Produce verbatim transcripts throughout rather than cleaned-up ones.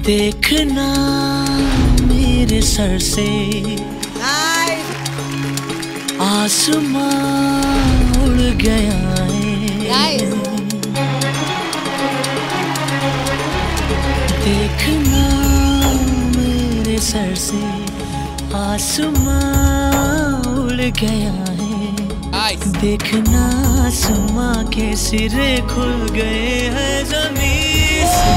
देखना मेरे सर से आसमां उड़ गया है। देखना मेरे सर से आसमां उड़ गया है। देखना आसमां के सिरे खुल गए हैं जमीन से।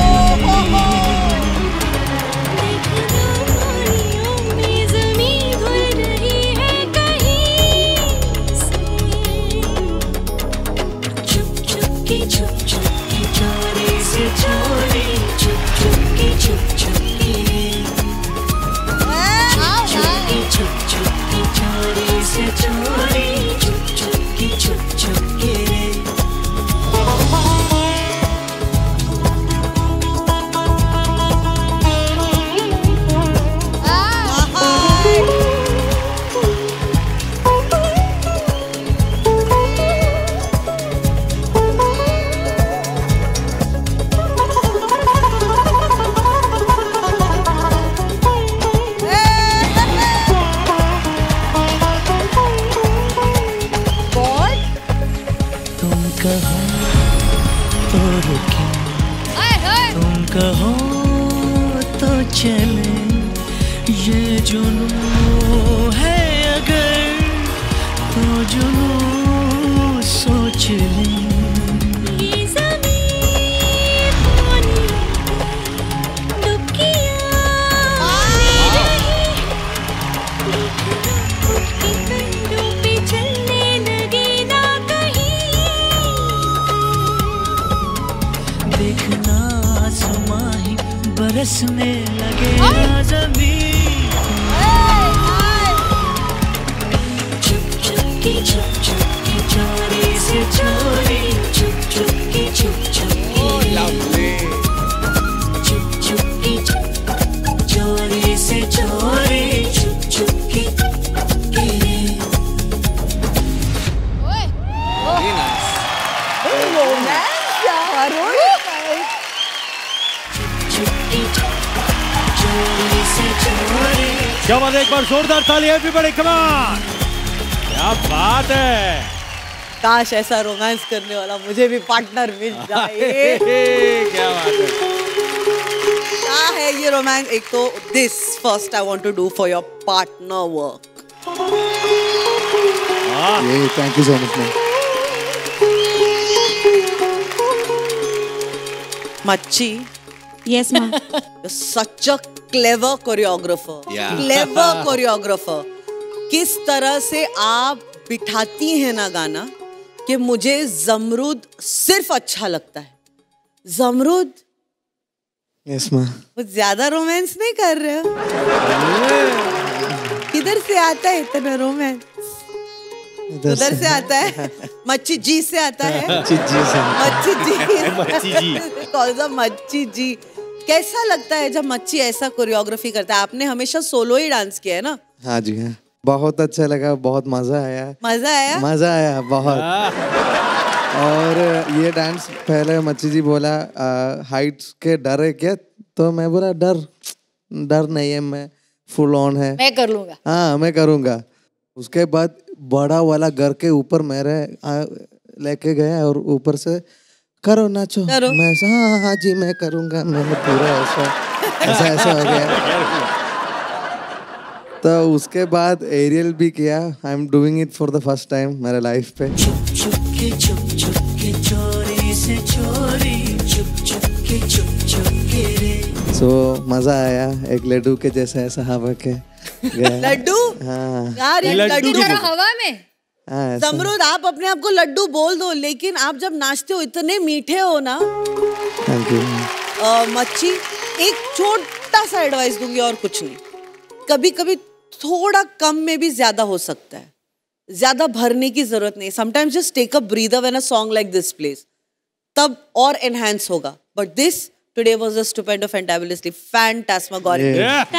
कहो तो रुके, तुम कहो तो चले, ये जुनून है अगर तो जुनून सोच ले। देखना आसमां ही बरसने लगे ज़मीन। चुप चुपके चुप चुपके चोरी से चोरी, चुप चुपके चुप चुपके चुप चुपके चोरी से चोरी, चुप चुपके क्या बात है, एक बार जोरदार ताली एवरीबॉडी, कम ऑन। क्या बात है, काश ऐसा रोमांस करने वाला मुझे भी पार्टनर मिल जाए। क्या बात है, क्या है ये रोमांस। एक तो this first I want to do for your partner work. ये thank you so much ma'am. Machhi, yes ma'am. you're such a clever choreographer. Yeah. Clever choreographer. किस तरह से आप बिठाती हैं ना गाना कि मुझे ज़मरूद सिर्फ अच्छा लगता है। Zamrud, yes ma'am. वो ज्यादा रोमांस नहीं कर रहे हो। किधर से आता है इतना रोमांस? उधर से आता है, मच्छी जी से आता है। मच्छी जी से। मच्छी जी। मच्छी जी। कौन सा मच्छी जी? कैसा लगता है जब मच्छी ऐसा कोरियोग्राफी करता है? आपने हमेशा सोलो ही डांस किया है ना? हाँ जी हाँ, बहुत अच्छा लगा, बहुत मजा आया। मजा आया? मजा आया बहुत। और ये डांस पहले मच्छी जी बोला हाइट्स के डर है क्या, तो मैं बोला डर डर नहीं है, मैं फुल ऑन है, मैं कर लूंगा। हाँ मैं करूँगा। उसके बाद बड़ा वाला घर के ऊपर मेरे लेके गया और ऊपर से करो नाचो, करो। मैं ऐसा हाँ हाँ जी मैं करूँगा, मैंने पूरा ऐसा ऐसा ऐसा हो गया। तो उसके बाद एरियल भी किया। I am doing it for the first time मेरे लाइफ पे। चुप चुप के चुप चुप के चोरी से चोरी, चुप चुप के चुप चुप के रे। सो मजा आया, एक लड्डू के जैसा ऐसा हवा के लड्डू? हाँ यार ये लड्डू हवा में। हाँ ज़मरूद, आप अपने आप को लड्डू बोल दो, लेकिन आप जब नाचते हो इतने मीठे हो ना। Thank you. मच्छी, एक छोटा सा एडवाइस दूंगी और कुछ नहीं। कभी कभी थोड़ा कम में भी ज्यादा हो सकता है, ज्यादा भरने की जरूरत नहीं। Sometimes just take a breather when a song like this plays, तब और एनहांस होगा। But this today was a stupendous fantabulously phantasmagorical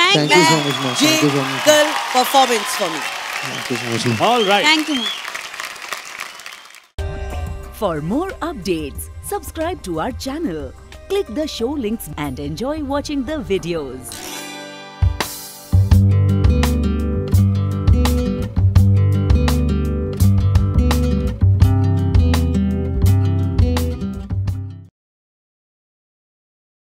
magical performance for me. All right, thank you. For more updates, subscribe to our channel, Click the show links and enjoy watching the videos.